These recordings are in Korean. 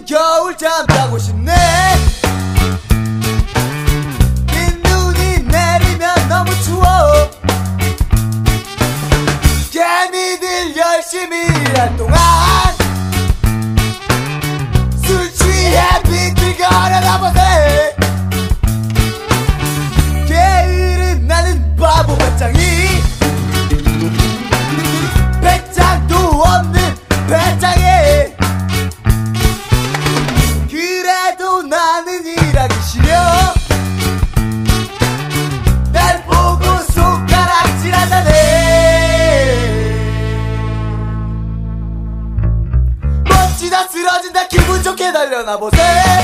긴 겨울잠 자고 싶네. 긴 눈이 내리면 너무 추워. 개미들 열심히 일할 동안 술 취해 비틀거려나 보세. 게으른 나는 바보 배짱이, 배짱도 없는 배짱이. 그래도 나는 일하기 싫어. 날 보고 손가락질한다네. 멋지다 쓰러진다 기분 좋게 달려나 보세.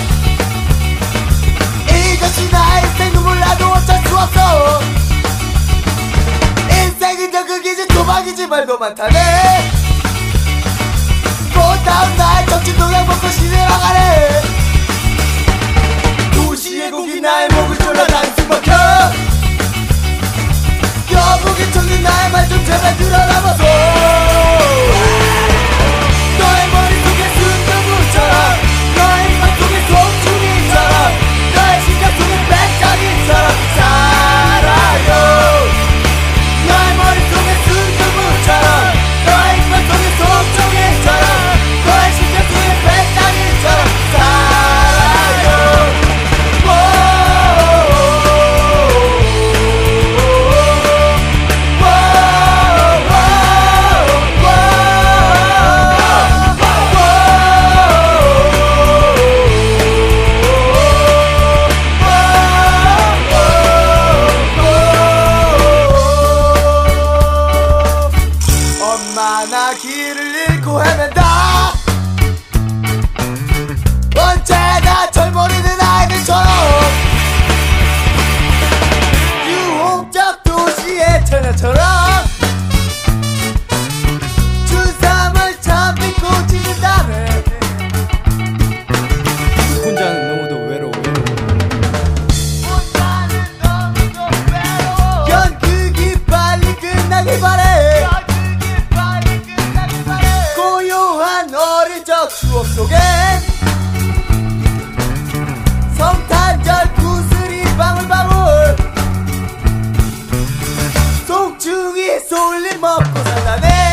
이것이 나의 인생 눈물 나도 어쩔 수 없어. 인생은 적극이지 도박이지 말도 많다네. 꽃다운 날 적진동양 먹고 시내나가네. 도시의 고기 나의 목을 졸라 단숨 막혀. 여보기 청는 나의 말 좀 제발 들어라봐서. 너의 머릿속에 순두부처럼, 너의 입안 속에 송충이처럼, 너의 심장 속에 배짱이처럼 살아요. 너의 머릿속에 순두부처럼, 너의 입안 속에 송충이처럼, 너의 심장 속에 배짱이처럼 살아요. 엄마나 길을 잃고 헤맨다. 언제나 젊어리는 아이들처럼 유혹적 도시의 처녀처럼 춘삼을 참히 꽂히는다네. 혼자는 너무도 외로워. 혼자는 너무도 외로워. 연극이 빨리 끝나길 바래. 고요한 어릴 적 추억 속엔 성탄절 구슬이 방울방울. 송충이 솔잎 먹고 산다네.